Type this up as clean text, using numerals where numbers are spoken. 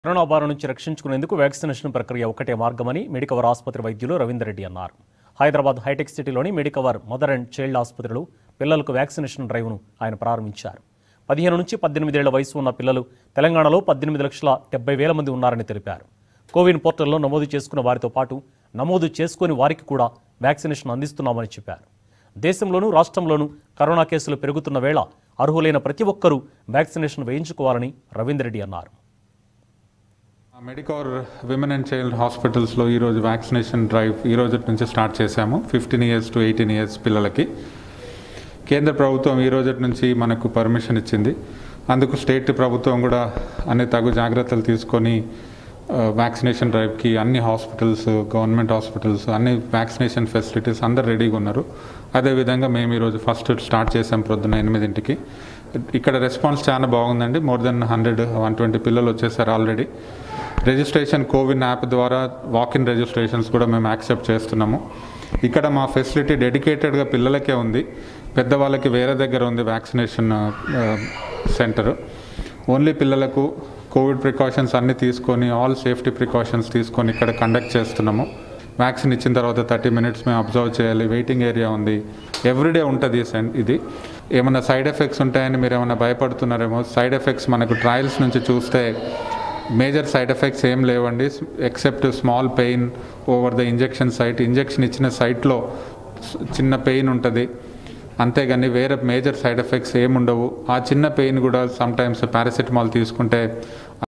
Corona బారి నుంచి రక్షించుకునేందుకు vaccination ప్రక్రియ ఒకటే మార్గమని మెడికవర్ ఆసుపత్రి వైద్యులు రవీందర్ రెడ్డి అన్నారు. హైదరాబాద్ హైటెక్ సిటీలోని మెడికవర్ మదర్ అండ్ చైల్డ్ ఆసుపత్రిలో పిల్లలకు వ్యాక్సినేషన్ డ్రైవ్ను ఆయన ప్రారంభించారు. 15 నుంచి 18 ఏళ్ల వయసు ఉన్న పిల్లలు తెలంగాణలో 18,70,000 మంది ఉన్నారని తెలిపారు. కోవిన్ పోర్టల్లో నమోదు చేసుకున్న వారితో పాటు నమోదు చేసుకుని వారికి కూడా వ్యాక్సినేషన్ అందిస్తున్నామని చెప్పారు. దేశంలోనూ రాష్ట్రంలోనూ కరోనా కేసులు పెరుగుతున్న వేళ అర్హులైన ప్రతి ఒక్కరూ వ్యాక్సినేషన్ వేయించుకోవాలని రవీందర్ రెడ్డి అన్నారు. మెడికవర్ విమెన్ అండ్ చైల్డ్ హాస్పిటల్స్లో ఈరోజు వ్యాక్సినేషన్ డ్రైవ్ ఈ రోజు నుంచి స్టార్ట్ చేశాము. 15 years to 18 years పిల్లలకి కేంద్ర ప్రభుత్వం ఈ రోజు నుంచి మనకు పర్మిషన్ ఇచ్చింది. అందుకు స్టేట్ ప్రభుత్వం కూడా అన్ని తగు జాగ్రత్తలు తీసుకొని వ్యాక్సినేషన్ డ్రైవ్కి అన్ని హాస్పిటల్స్, గవర్నమెంట్ హాస్పిటల్స్, అన్ని వ్యాక్సినేషన్ ఫెసిలిటీస్ అందరు రెడీగా ఉన్నారు. అదేవిధంగా మేము ఈరోజు ఫస్ట్ స్టార్ట్ చేసాం పొద్దున్న 8ంటికి. ఇక్కడ రెస్పాన్స్ చాలా బాగుందండి. మోర్ దెన్ 120 పిల్లలు వచ్చేసారు ఆల్రెడీ. రిజిస్ట్రేషన్ కోవిన్ యాప్ ద్వారా వాకిన్ రిజిస్ట్రేషన్స్ కూడా మేము యాక్సెప్ట్ చేస్తున్నాము. ఇక్కడ మా ఫెసిలిటీ డెడికేటెడ్గా పిల్లలకే ఉంది, పెద్దవాళ్ళకి వేరే దగ్గర ఉంది వ్యాక్సినేషన్ సెంటర్. ఓన్లీ పిల్లలకు కోవిడ్ ప్రికాషన్స్ అన్నీ తీసుకొని, ఆల్ సేఫ్టీ ప్రికాషన్స్ తీసుకొని ఇక్కడ కండక్ట్ చేస్తున్నాము. వ్యాక్సిన్ ఇచ్చిన తర్వాత 30 minutes మేము అబ్జర్వ్ చేయాలి. వెయిటింగ్ ఏరియా ఉంది, ఎవ్రీడే ఉంటుంది. ఇది ఏమైనా సైడ్ ఎఫెక్ట్స్ ఉంటాయని మీరు ఏమైనా భయపడుతున్నారేమో. సైడ్ ఎఫెక్ట్స్ మనకు ట్రయల్స్ నుంచి చూస్తే మేజర్ సైడ్ ఎఫెక్ట్స్ ఏం లేవండి, except small pain over the injection site. Injection ఇచ్చిన సైట్లో చిన్న పెయిన్ ఉంటుంది, అంతేగాని వేరే మేజర్ సైడ్ ఎఫెక్ట్స్ ఏముండవు. ఆ చిన్న పెయిన్ కూడా సమ్టైమ్స్ పారాసిటమాల్ తీసుకుంటే